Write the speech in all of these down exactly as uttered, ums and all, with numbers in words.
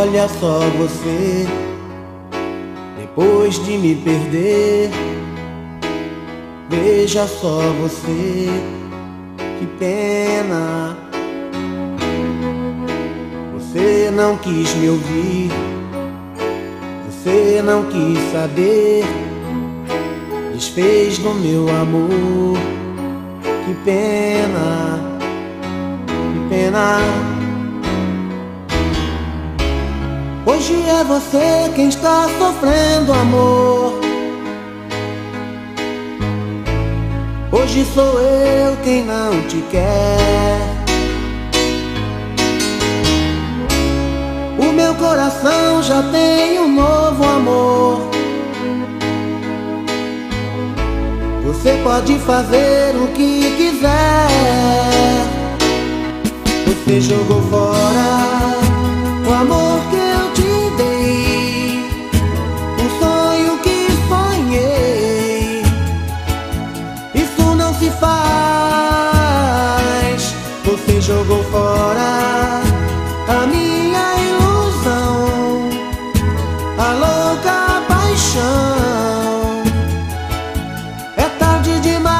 Olha só você, depois de me perder. Veja só você, que pena. Você não quis me ouvir, você não quis saber, desfez do meu amor. Que pena, que pena. Hoje é você quem está sofrendo, amor. Hoje sou eu quem não te quer. O meu coração já tem um novo amor. Você pode fazer o que quiser. Você jogou fora o amor que eu te dei, o sonho que sonhei. Isso não se faz. Você jogou fora a minha ilusão, a louca paixão. É tarde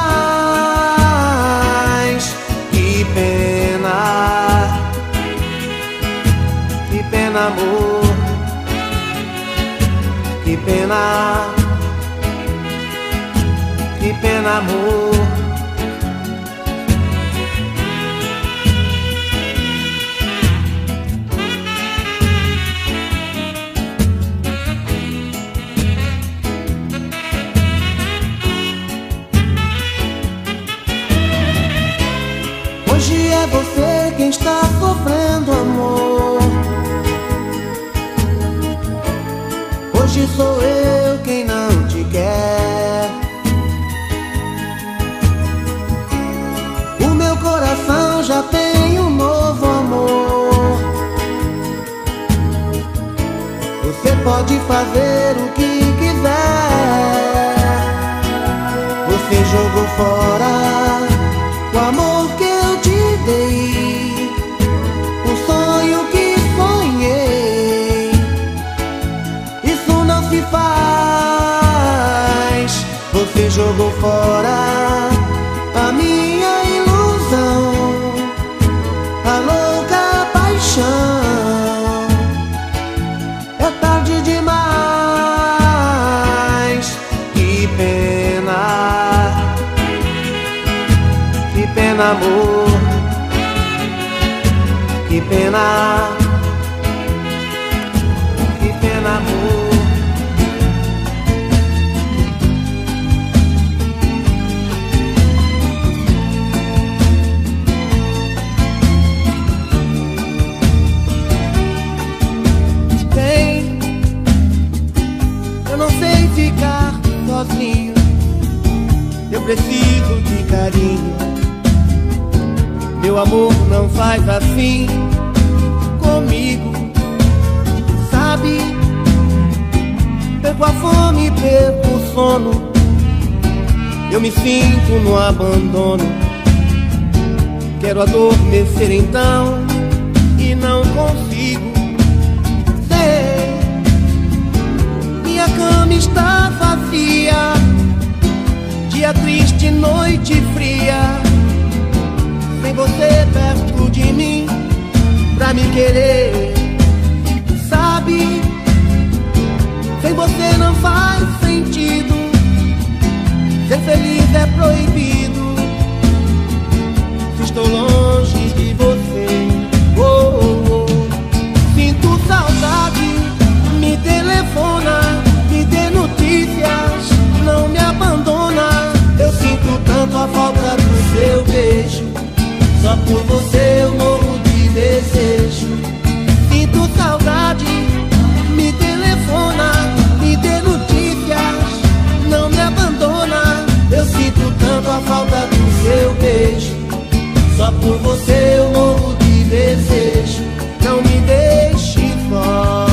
demais. Que pena, que pena, amor. Que pena, que pena, amor. Hoje é você quem está sofrendo, amor. Hoje sou eu quem não te quer. O meu coração já tem um novo amor. Você pode fazer o que quiser. Você jogou fora o amor que eu te dei, o sonho que sonhei. Isso não se faz. Você jogou fora a minha ilusão, a louca paixão. É tarde demais. Que pena, que pena, amor. Que pena, que pena, amor. Bem, eu não sei ficar sozinho. Eu preciso de carinho. Meu amor não faz assim comigo, sabe? Perco a fome, perco o sono. Eu me sinto no abandono. Quero adormecer então e não consigo. Sei, minha cama está vazia, dia triste, noite fria. Sem você perto de mim pra me querer, sabe? Sem você não faz sentido. Ser feliz é proibido. Se estou longe de você, oh, oh, oh. Sinto saudade, me telefona, me dê notícias, não me abandona. Eu sinto tanto a falta do seu beijo. Só por você eu morro de desejo. Sinto saudade, me telefona, me dê notícias, não me abandona. Eu sinto tanto a falta do seu beijo. Só por você eu morro de desejo. Não me deixe só.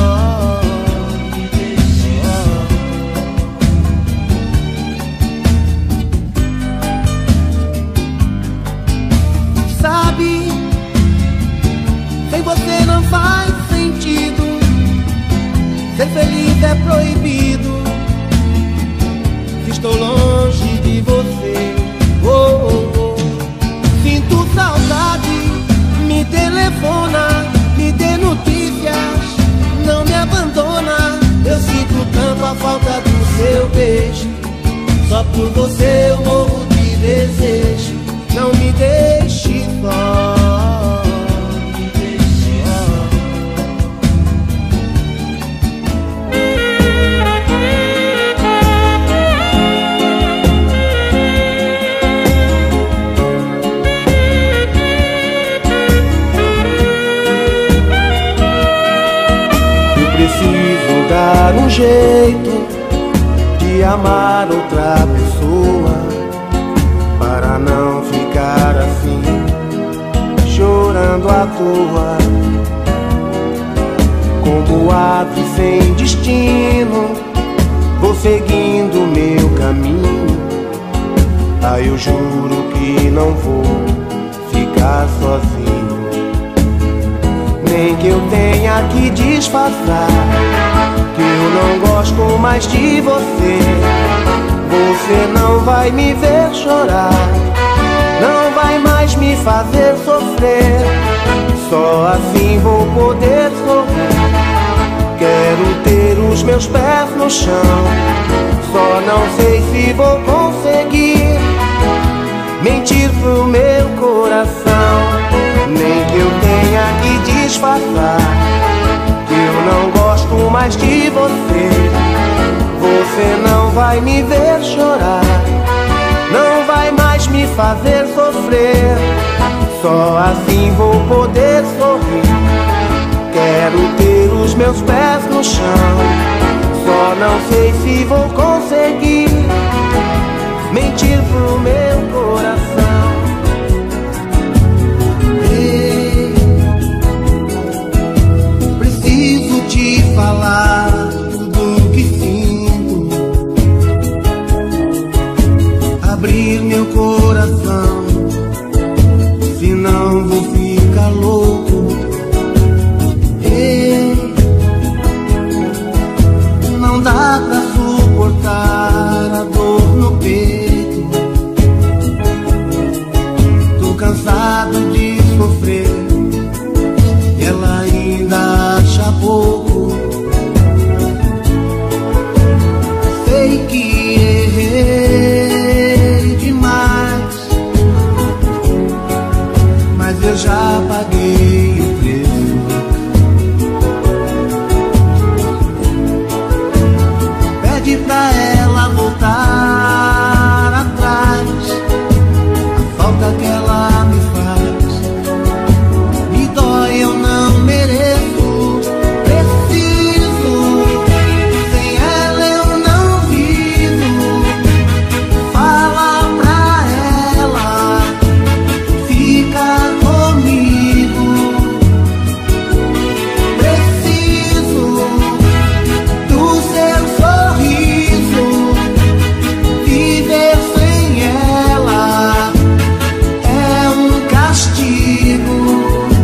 Sabe, sem você não faz sentido. feliz é proibido. Estou longe de você. Oh, oh, oh. Sinto saudade, me telefona, me dê notícias, não me abandona. Eu sinto tanto a falta do seu beijo. Só por você eu morro de desejo. Não me deixe só. Me deixe só. Eu preciso dar um jeito de amar outra pessoa, para não ficar assim, chorando à toa. Como ave sem destino, vou seguindo meu caminho. Ah, eu juro que não vou ficar sozinho. Nem que eu tenha que disfarçar que eu não gosto mais de você. Você não vai me ver chorar, não vai mais me fazer sofrer. Só assim vou poder sorrir. Quero ter os meus pés no chão, só não sei se vou conseguir mentir pro meu coração. Nem que eu tenha que disfarçar que eu não gosto mais de você. Você não vai me ver chorar, não vai mais me fazer sofrer. Só assim vou poder sorrir. Quero ter os meus pés no chão, só não sei se vou conseguir mentir pro meu coração. Ei, preciso te falar tudo que sinto, abrir meu coração, senão vou ficar louco. Ei, não dá pra suportar a dor no peito. Tô cansado de sofrer, ela ainda acha pouco. Sei que errei demais, mas eu já paguei o preço. Pede pra ela voltar atrás, a falta que ela me faz me dói, eu não mereço. Preciso, sem ela eu não vivo. Fala pra ela, fica comigo. Preciso do seu sorriso, viver sem ela é um castigo.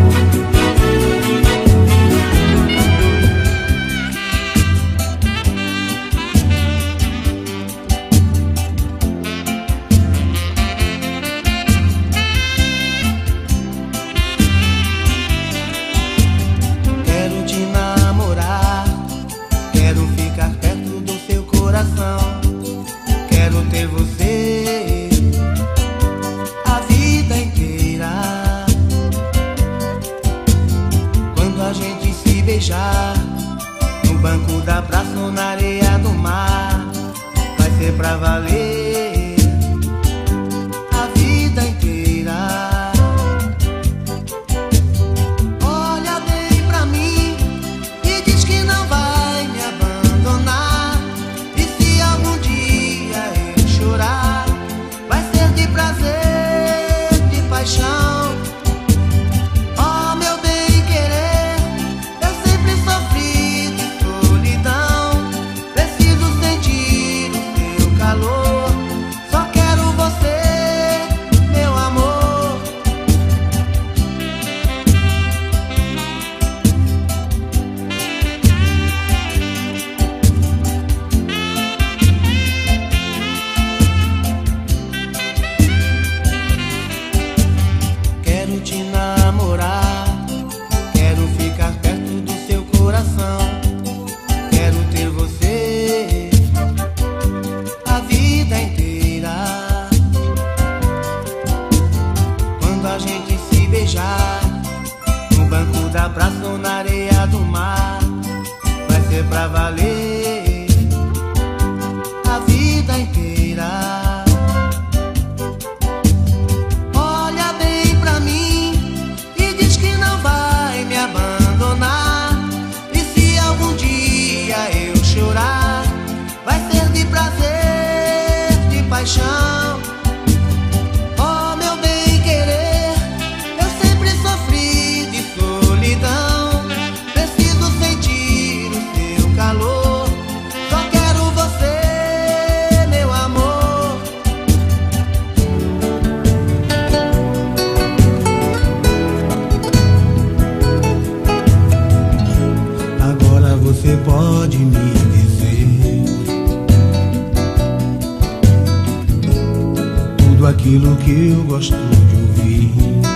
Quero te namorar, quero ficar perto do seu coração. Quero ter você a vida inteira. Quando a gente se beijar no banco da praça ou na areia do mar, vai ser pra valer a vida inteira. Olha bem pra mim e diz que não vai me abandonar. E se algum dia eu chorar, vai ser de prazer, de paixão. Oh, meu bem querer, eu sempre sofri de solidão. Preciso sentir o teu calor. areia do mar. Vai ser pra valer a vida inteira. Olha bem pra mim e diz que não vai me abandonar. E se algum dia eu chorar, vai ser de prazer, de paixão. Você pode me dizer tudo aquilo que eu gosto de ouvir.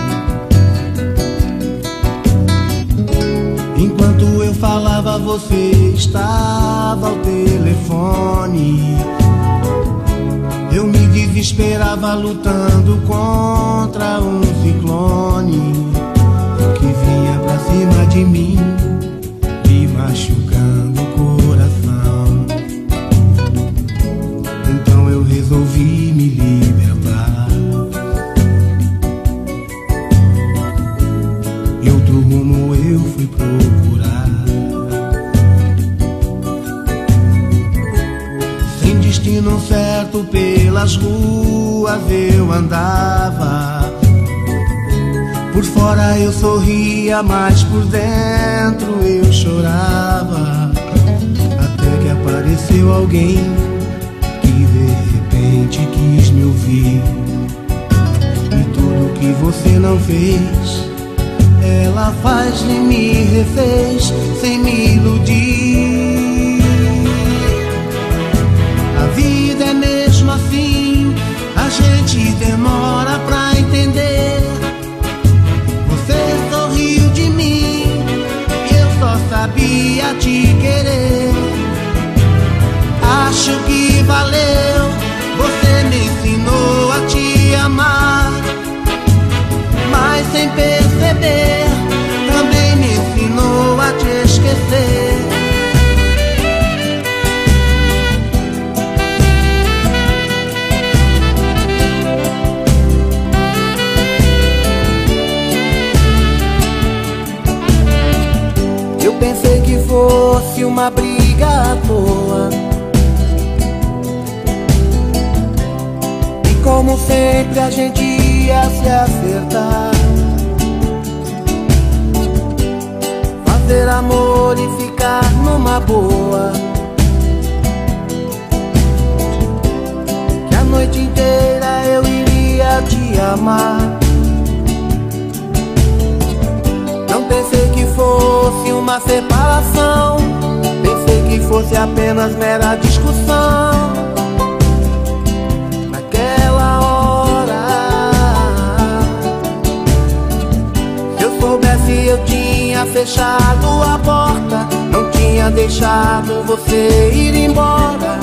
Enquanto eu falava, você estava ao telefone. Eu me desesperava lutando contra um ciclone que vinha pra cima de mim, machucando o coração. Então eu resolvi me libertar e outro rumo eu fui procurar. Sem destino certo pelas ruas eu andava. Por fora eu sorria, mas por dentro eu chorava. Até que apareceu alguém que de repente quis me ouvir. E tudo que você não fez, ela faz e me refez sem me iludir. A vida é mesmo assim, a gente demora pra entender. Sabia te querer, acho que valeu. Você me ensinou a te amar, mas sem perceber, também me ensinou a te esquecer. Pensei que fosse uma briga à toa, e como sempre a gente ia se acertar, fazer amor e ficar numa boa, que a noite inteira eu iria te amar. Não pensei que fosse uma separação, pensei que fosse apenas mera discussão. Naquela hora, se eu soubesse eu tinha fechado a porta, não tinha deixado você ir embora.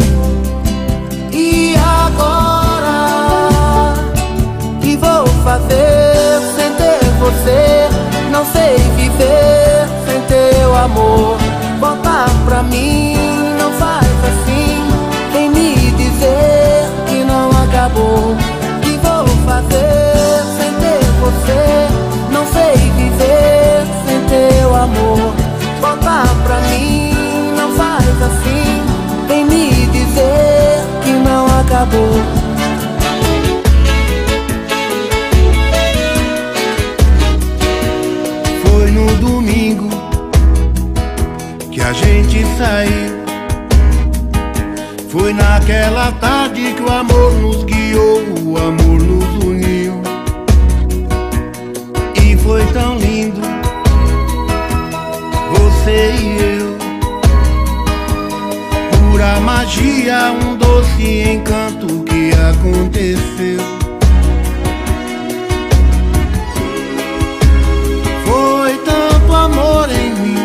E agora, que vou fazer sem ter você? Não sei viver sem teu amor. Volta pra mim, não faz assim, vem me dizer que não acabou. Que vou fazer sem ter você? Não sei viver sem teu amor. Volta pra mim, não faz assim, vem me dizer que não acabou. No domingo que a gente saiu, foi naquela tarde que o amor nos guiou, o amor nos uniu. E foi tão lindo, você e eu, pura magia, um doce encanto que aconteceu. Foi tanto amor em mim,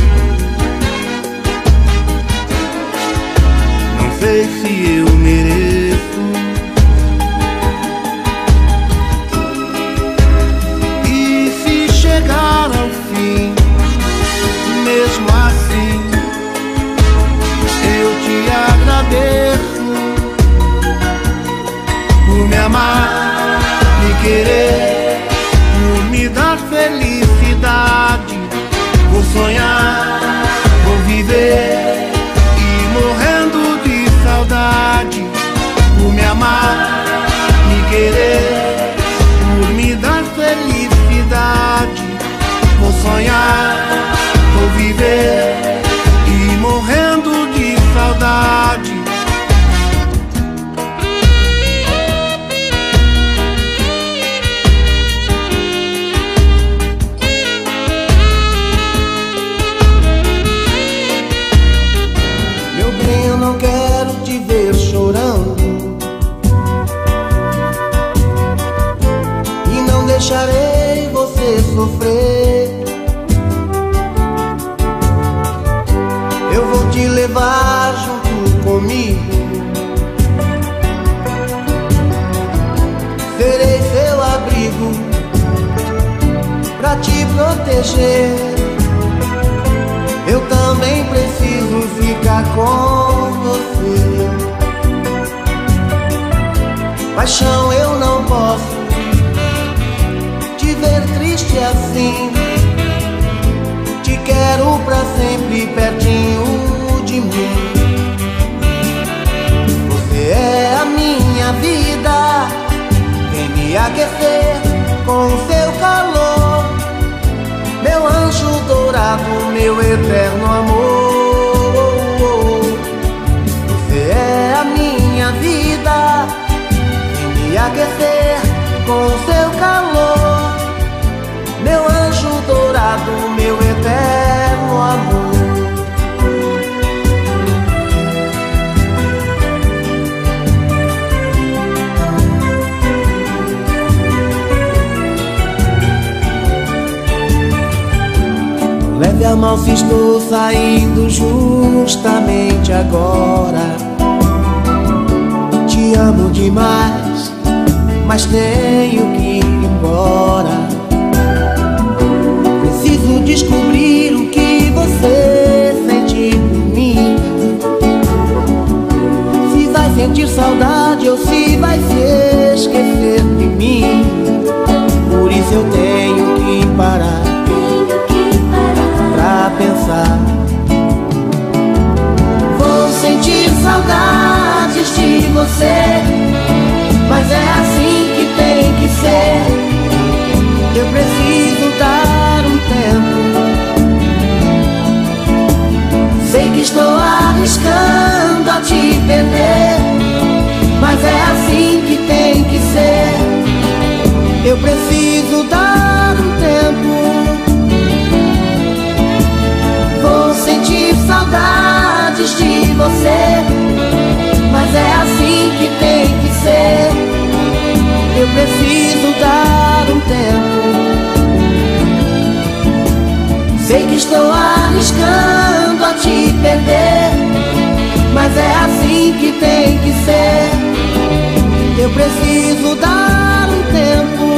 não sei se eu mereço. E se chegar ao fim, sonhar, vou viver e morrendo de saudade, por me amar, me querer, por me dar felicidade. Vou sonhar, vou viver e morrendo de saudade. Eu não quero te ver chorando e não deixarei você sofrer. Eu vou te levar junto comigo, serei seu abrigo pra te proteger. Eu também preciso ficar com você. Paixão, eu não posso te ver triste assim. Te quero pra sempre pertinho de mim. Você é a minha vida, vem me aquecer com seu calor. Meu anjo dourado, meu eterno amor. Você é a minha vida, vem me aquecer com seu calor. Meu anjo dourado, meu eterno amor. Leve a mal se estou saindo justamente agora. Te amo demais, mas tenho que ir embora. Preciso descobrir o que você sente por mim. Se vai sentir saudade ou se vai se esquecer de mim. Por isso eu tenho que parar pra pensar. Vou sentir saudades de você, mas é assim que tem que ser. Eu preciso dar um tempo. Sei que estou arriscando a te perder, mas é assim que tem que ser. Eu preciso dar um tempo. Vou sentir saudades de você, mas é assim que tem que ser. Eu preciso dar um tempo. Sei que estou arriscando a te perder, mas é assim que tem que ser. Eu preciso dar um tempo.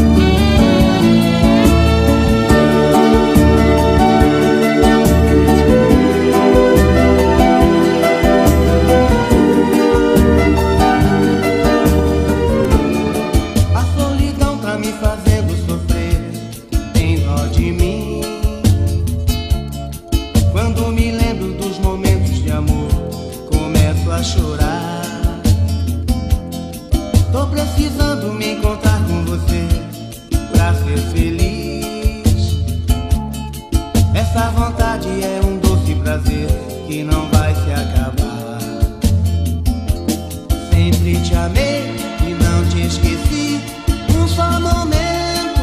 Precisando me encontrar com você pra ser feliz. Essa vontade é um doce prazer que não vai se acabar. Sempre te amei e não te esqueci um só momento.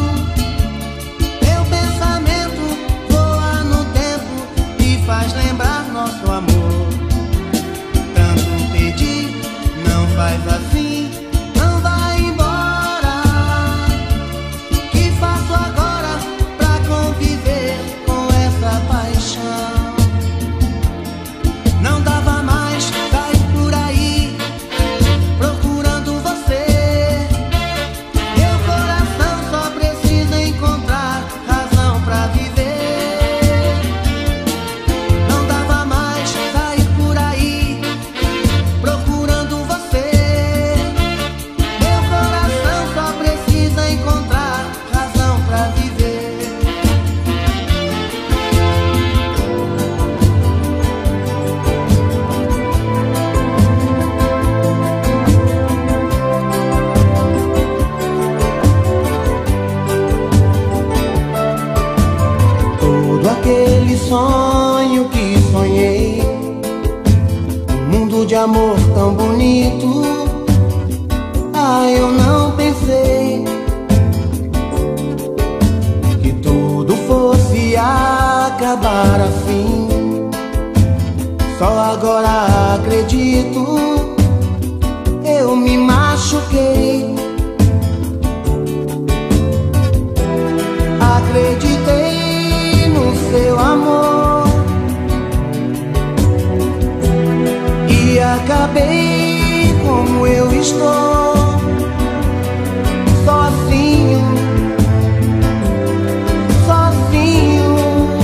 Meu pensamento voa no tempo e faz lembrar nosso amor. Tanto pedir, não faz assim. sonho que sonhei, um mundo de amor tão bonito. Ah, eu não pensei que tudo fosse acabar assim. Só agora acredito, eu me machuquei. Acreditei no seu amor e acabei como eu estou, sozinho, sozinho.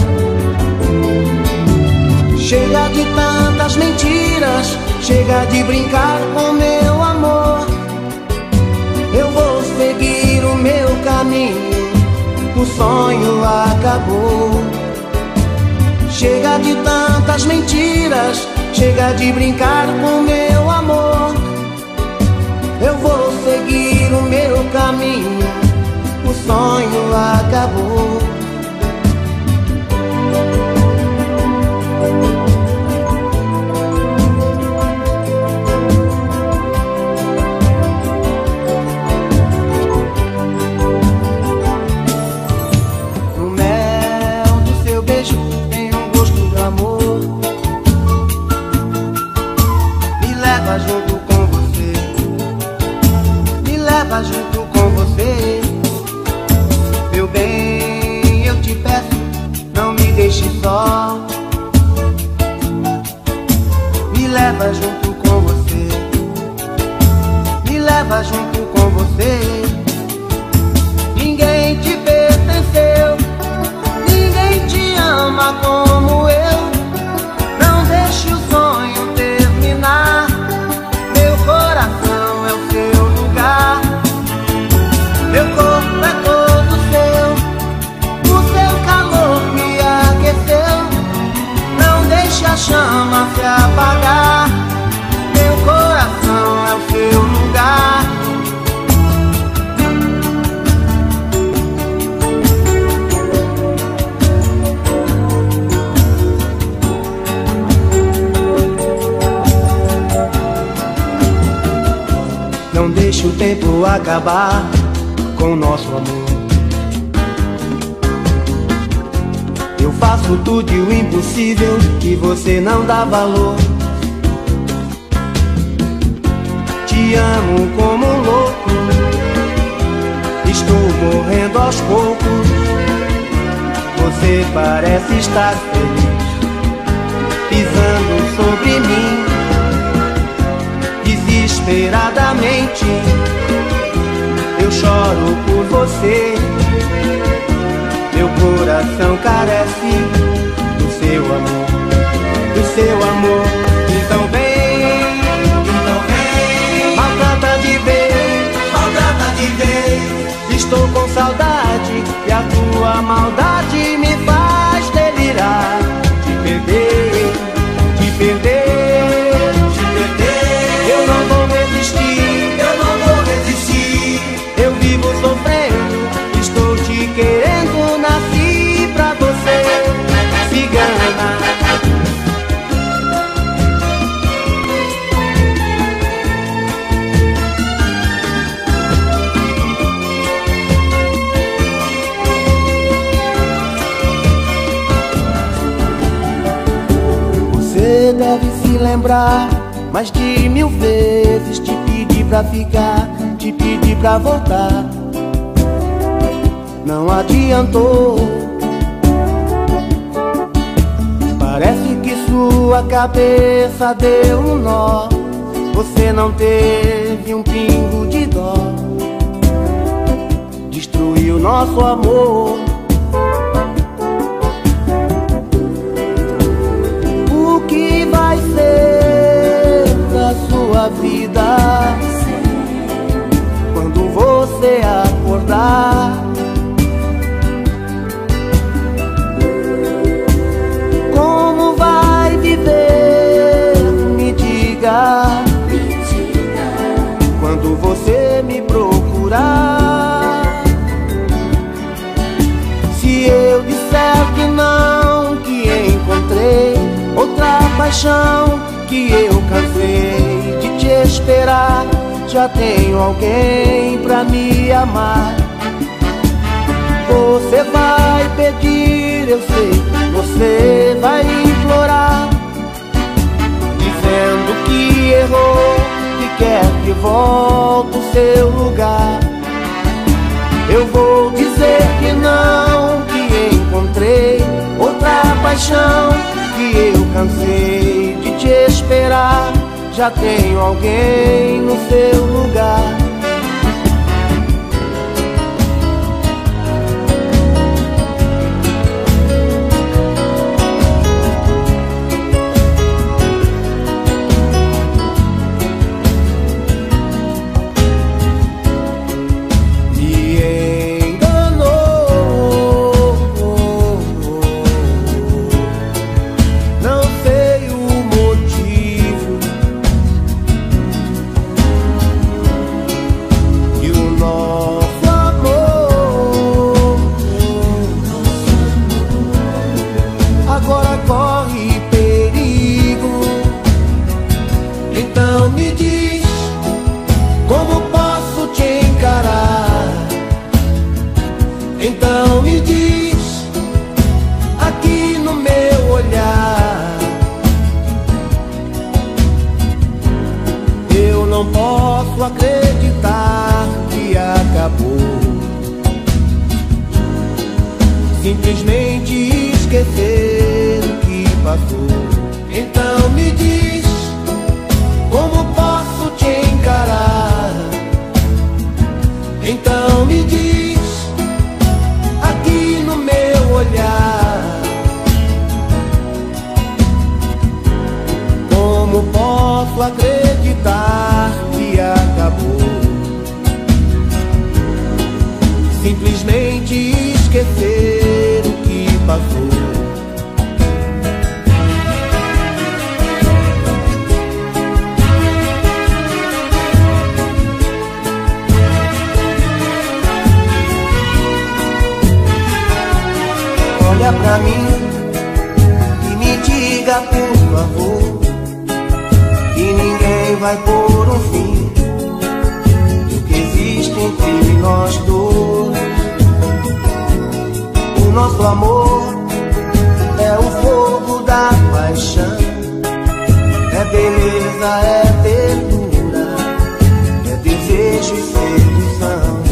Chega de tantas mentiras, chega de brincar com meu amor. Eu vou seguir o meu caminho, o sonho acabou. Chega de tantas mentiras, chega de brincar com meu amor. Eu vou seguir o meu caminho, o sonho acabou. Junto com você, me leva junto com você. Meu bem, eu te peço, não me deixe só. Me leva junto com você, me leva junto com você. Ninguém te pertenceu, ninguém te ama como eu. Não deixe o sonho terminar. Meu coração é o seu lugar, meu corpo é todo seu, o seu calor me aqueceu. Não deixe a chama se apagar, meu coração é o seu lugar. Não deixe o tempo acabar com o nosso amor. Eu faço tudo e o impossível que você não dá valor. Te amo como um louco, estou morrendo aos poucos. Você parece estar feliz, pisando sobre mim. Desesperadamente eu choro por você. Meu coração carece do seu amor, do seu amor. Então vem, então vem, maltrata de vez, maltrata de vez. Estou com saudade e a tua maldade me faz delirar. Te perder, te perder. Eu não vou resistir, eu não vou resistir. Eu vivo sofrendo, estou te querendo. Nasci pra você, cigana. Você deve se lembrar mais de mil vezes, te pedi pra ficar, te pedi pra voltar. Não adiantou. Parece que sua cabeça deu um nó. Você não teve um pingo de dó. Destruiu nosso amor. O que vai ser da sua vida quando você acordar? Como vai viver? Me diga, quando você me procurar. Se eu disser que não, que paixão que eu cansei de te esperar. Já tenho alguém pra me amar. Você vai pedir, eu sei, você vai implorar, dizendo que errou, que quer que volte o seu lugar. Eu vou dizer que não, que encontrei outra paixão, que eu cansei de te esperar. Já tenho alguém no seu lugar. Então me diz, aqui no meu olhar, eu não posso acreditar que acabou. Simplesmente esquecer o que passou. Então me diz, como posso te encarar? Então me diz, aqui no meu olhar, como posso acreditar que acabou? Simplesmente esquecer o que passou. Olha pra mim e me diga, por favor, que ninguém vai pôr um fim do que existe entre nós dois. O nosso amor é o fogo da paixão, é beleza, é ternura, é desejo e sedução.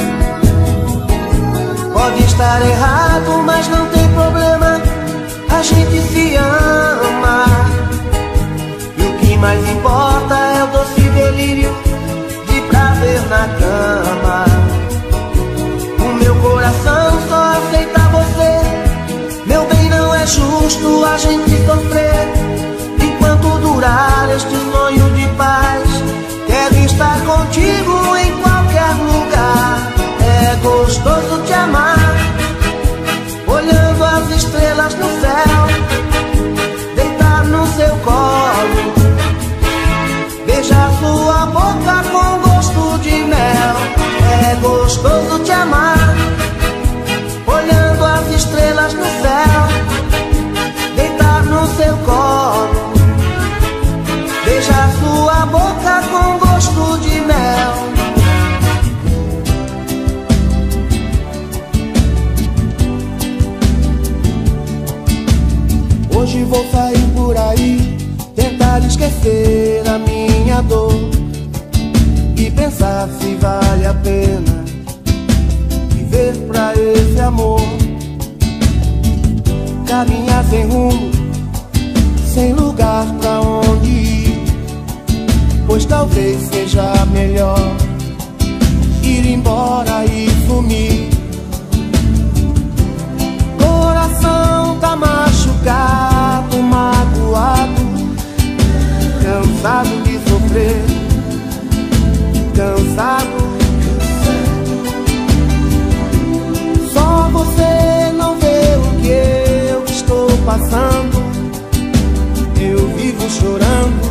Pode estar errado, mas não tem problema, a gente se ama. E o que mais importa é o doce delírio de prazer na cama. O meu coração só aceita você, meu bem, não é justo a gente sofrer. Enquanto durar este sonho de paz, quero estar contigo em qualquer lugar. É gostoso te amar, olhando as estrelas no céu, deitar no seu colo, beijar sua boca com gosto de mel. É gostoso te amar, olhando as estrelas no céu, deitar no seu colo, beijar sua boca com gosto de mel. Hoje vou sair por aí, tentar esquecer a minha dor e pensar se vale a pena viver pra esse amor. Caminhar sem rumo, sem lugar pra onde ir, pois talvez seja melhor ir embora e sumir. Coração tá machucado, magoado, cansado de sofrer, cansado. Só você não vê o que eu estou passando. Eu vivo chorando,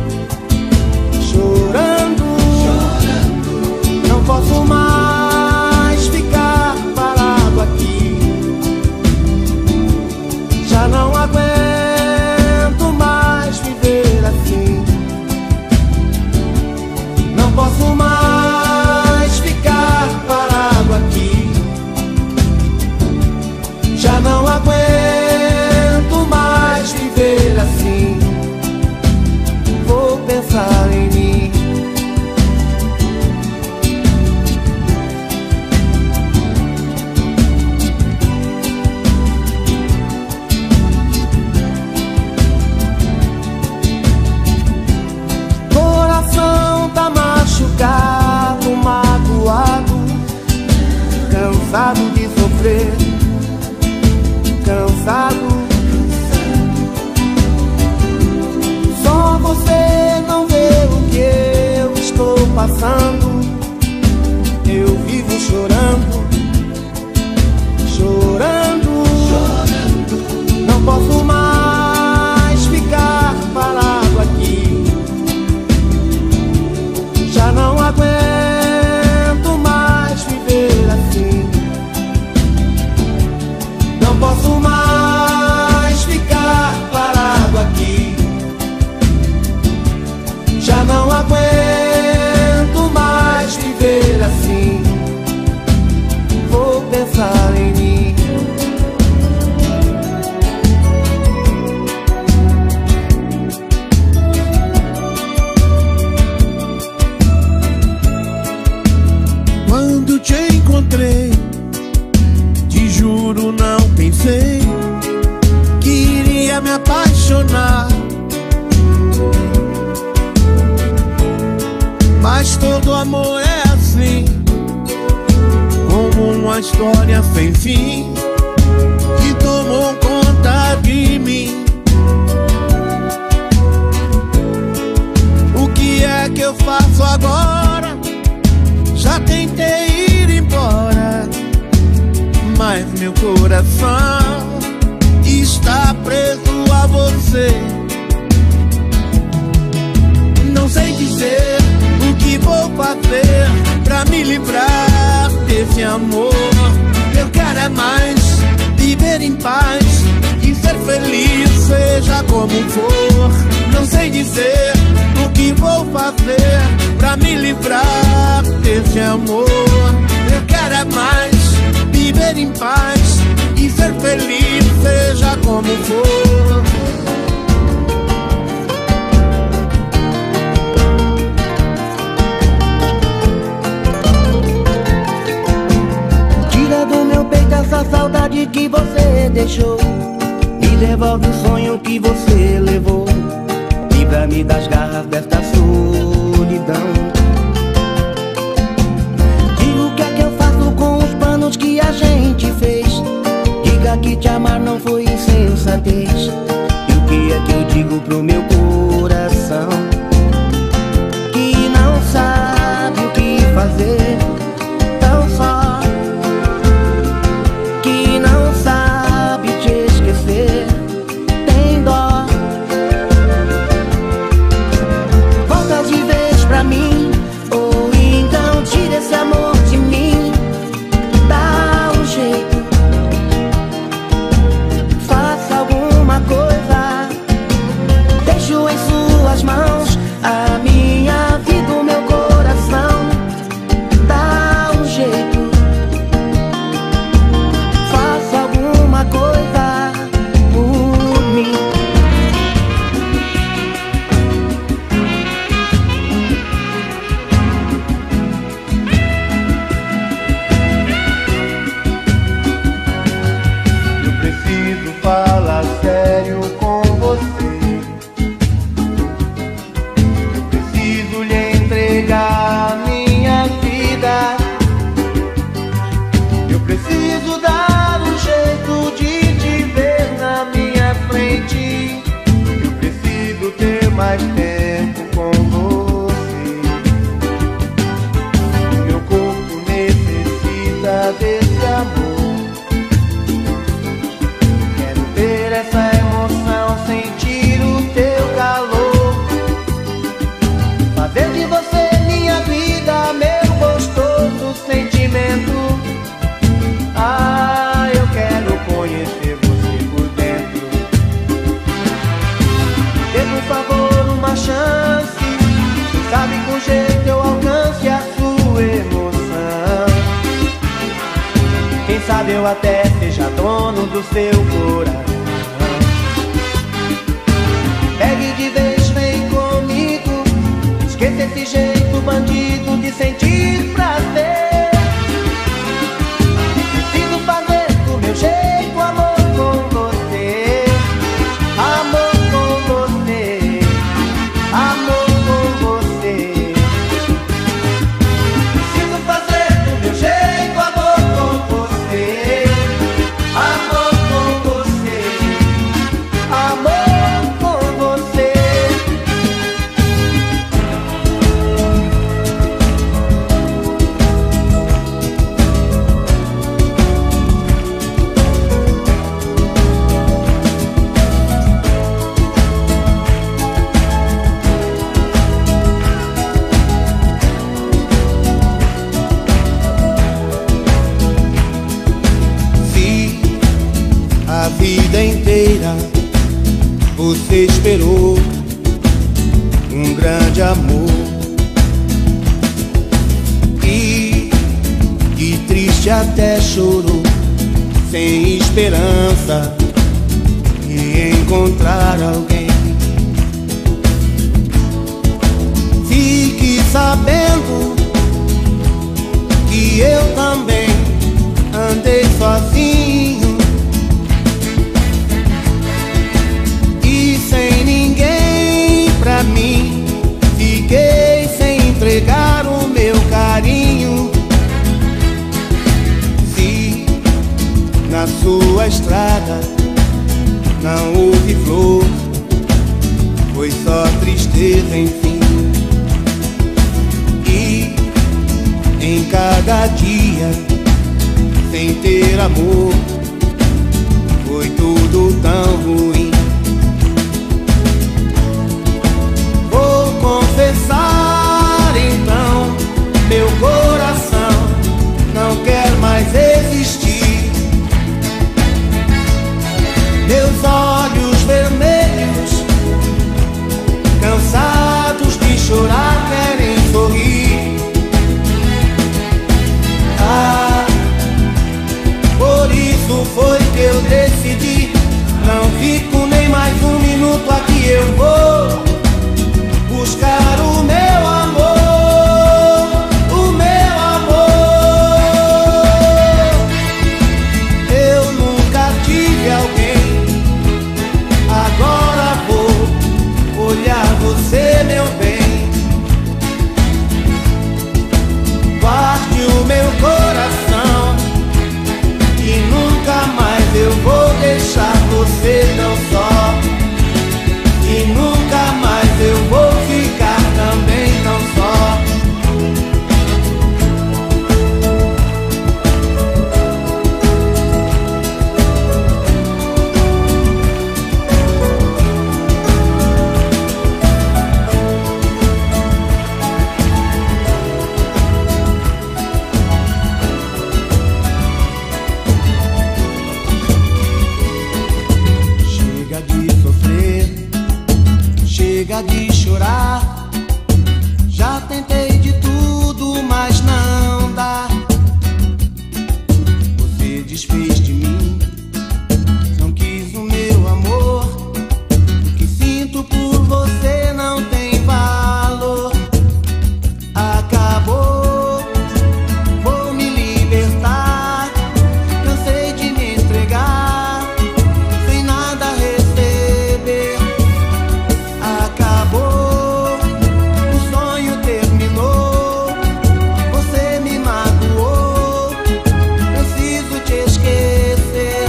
chorando, chorando. Não posso mais ficar parado aqui, já não aguento mais. queria me apaixonar, mas todo amor é assim, como uma história sem fim que tomou conta de mim. O que é que eu faço agora? Já tentei ir embora, mas meu coração está preso a você. Não sei dizer o que vou fazer pra me livrar desse amor. Eu quero é mais viver em paz e ser feliz, seja como for. Não sei dizer o que vou fazer pra me livrar desse amor. Eu quero é mais viver em paz e ser feliz, seja como for. Tira do meu peito essa saudade que você deixou, me devolve o sonho que você levou, livra-me das garras desta solidão. Diga o que é que eu faço com os planos que a gente fez. Diga que te amar não foi insensatez. E o que é que eu digo pro meu coração, que não sabe o que fazer, tão só, que não sabe te esquecer, tem dó. Volta de vez pra mim, ou então tira esse amor de mim. Dá um jeito, faça alguma coisa, deixo em suas mãos a minha vida, o meu coração. Dá um jeito, faça alguma coisa por mim. Eu preciso falar sério com você. Eu preciso lhe entregar minha vida. Eu preciso dar um jeito de te ver na minha frente. Eu preciso ter mais tempo com você. Meu corpo necessita desse amor. Quero ter essa emoção, sentir o teu calor, fazer de você minha vida, meu gostoso sentimento. Ah, eu quero conhecer você por dentro. Dê por favor uma chance, quem sabe com jeito eu alcance a sua emoção. Quem sabe eu até seja dono do seu coração. Pegue de vez, vem comigo, esqueça esse jeito bandido de sentir prazer. Preciso fazer do meu jeito amor com você, amor com você, amor com você. Preciso fazer do meu jeito amor com você, amor com você, amor com você. Se a vida inteira você esperou um grande amor, e que triste até chorou, sem esperança de encontrar alguém, fique sabendo que eu também andei sozinho. a estrada, não houve flor, foi só tristeza, enfim. E em cada dia, sem ter amor, foi tudo tão ruim. Vou confessar então, meu coração não quer mais existir. Meus olhos vermelhos, cansados de chorar, querem sorrir. Ah, por isso foi que eu decidi, não fico nem mais um minuto aqui, eu vou buscar o meu amor, o meu amor. Eu nunca tive alguém, agora vou olhar você, meu bem. Guarde o meu coração, e nunca mais eu vou deixar você tão só. E nunca mais eu vou ficar também tão só. Chega de sofrer, chega de chorar. Já tentei de tudo, mas não dá. Você desfez de mim, não quis o meu amor. O que sinto por você não tem valor. Acabou, vou me libertar. Cansei de me entregar, sem nada receber. Acabou, o sonho terminou, você me magoou, preciso te esquecer.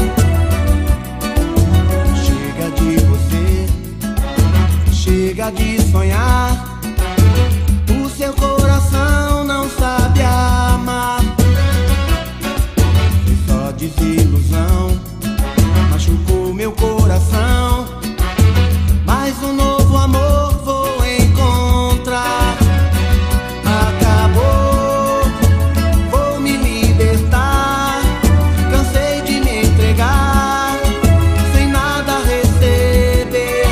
Chega de você, chega de sonhar. O seu coração não sabe amar. Foi só desilusão, machucou meu coração. Mas um novo amor vou encontrar. Acabou, vou me libertar. Cansei de me entregar, sem nada receber.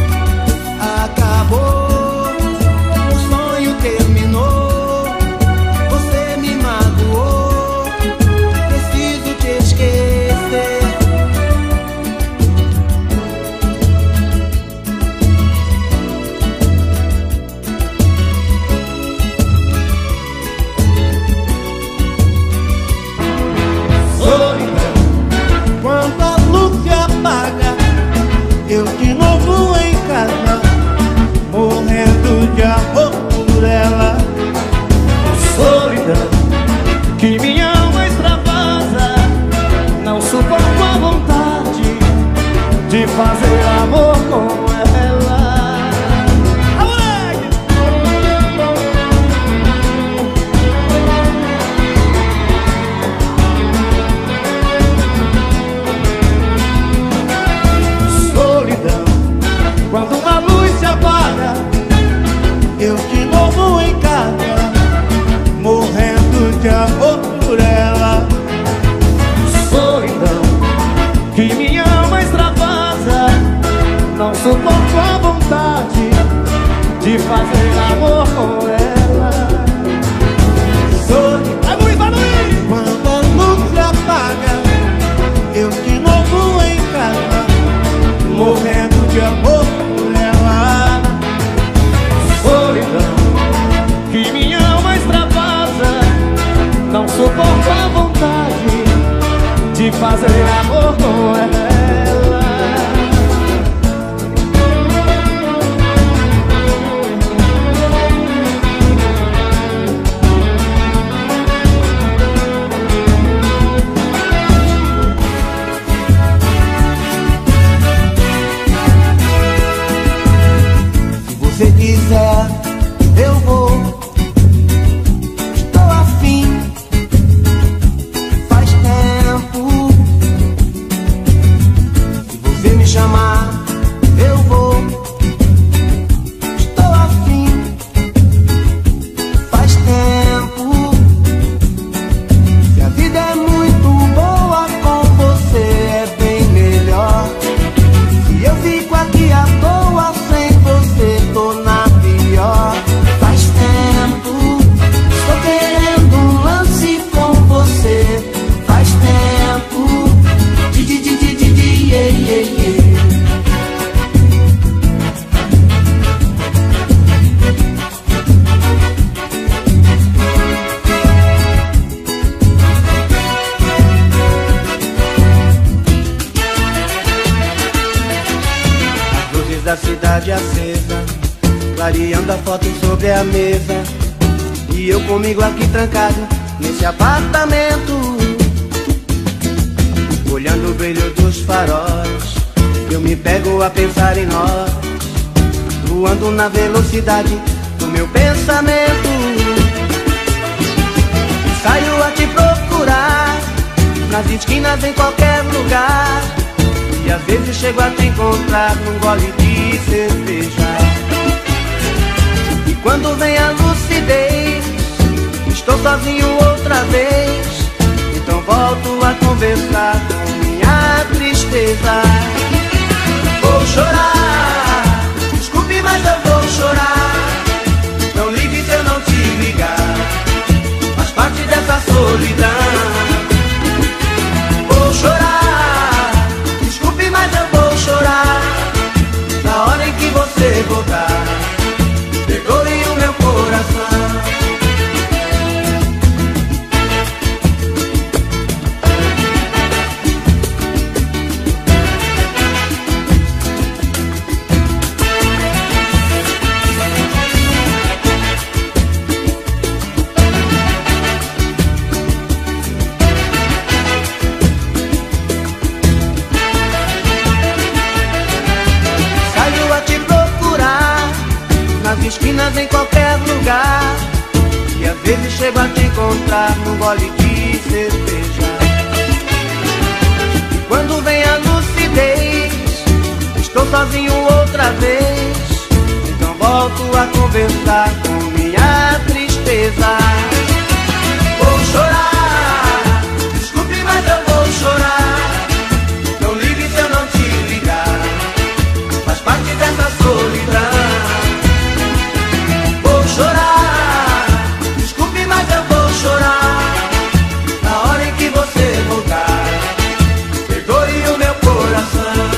Acabou, o sonho terminou, você me magoou, preciso te esquecer. Solidão, quando a luz se apaga, eu de novo em casa, morrendo de amor por ela. Solidão, que minha alma extravasa, não suporto a vontade de fazer amor com ela. Ah, moleque! Solidão, quando a luz se apaga, Eu de novo em casa, morrendo de amor por ela. solidão, que minha alma extravasa, não suporto a vontade de fazer amor com ela. Solidão, Vai, Luiz, vai, Luiz! quando a luz se apaga, eu de novo em casa, morrendo de amor por ela. Solidão, que minha alma extravasa, não suporto a vontade de fazer amor com ela. fico aqui à toa sem você, tô na pior. Faz tempo, estou querendo um lance com você. Faz tempo, di di di di di di, yeah, yeah, yeah. Da cidade acesa, clareando a foto sobre a mesa, e eu comigo aqui trancado nesse apartamento, olhando o brilho dos faróis. Eu me pego a pensar em nós, voando na velocidade do meu pensamento. Saio a te procurar nas esquinas, em qualquer lugar, e às vezes chego a te encontrar num gole de cerveja. E quando vem a lucidez, estou sozinho outra vez, então volto a conversar com minha tristeza. Vou chorar, desculpe, mas eu vou chorar. Não ligue se eu não te ligar, faz parte dessa solidão. Vou chorar, mas eu vou chorar na hora em que você voltar. Perdoe o meu coração. Esquinas, em qualquer lugar, e às vezes chego a te encontrar num gole de cerveja. E quando vem a lucidez, estou sozinho outra vez, então volto a conversar com minha tristeza. Vou chorar, desculpe, mas eu vou chorar. Não ligue se eu não te ligar, faz parte dessa solidão. Chorar, desculpe, mas eu vou chorar na hora em que você voltar. Perdoe o meu coração.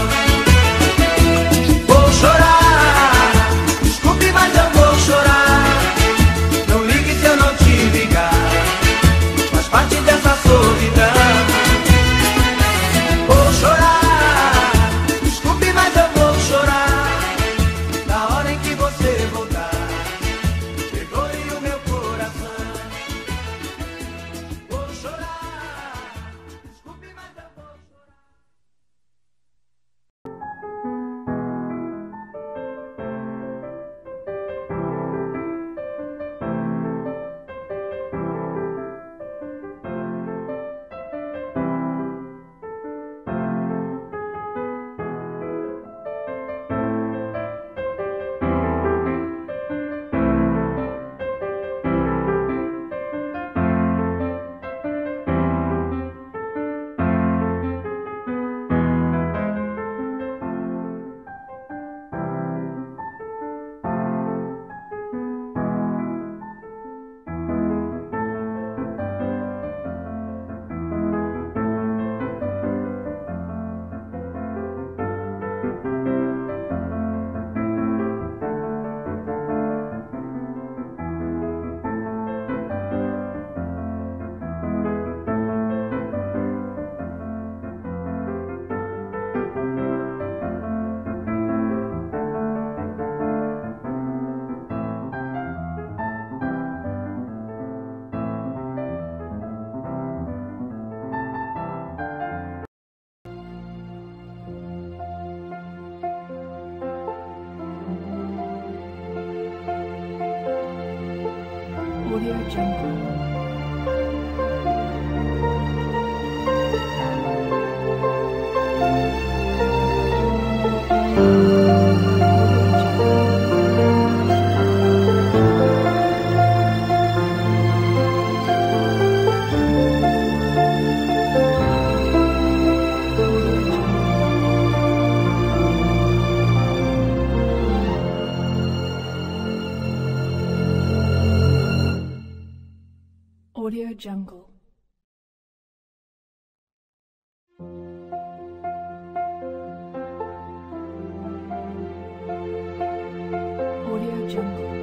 Vou chorar, desculpe, mas eu vou chorar. Não ligue se eu não te ligar, faz parte dessa solidão. Vou chorar, desculpe, mas eu vou chorar na hora em que você voltar. Audio Jungle. Audio Jungle. Audio Jungle.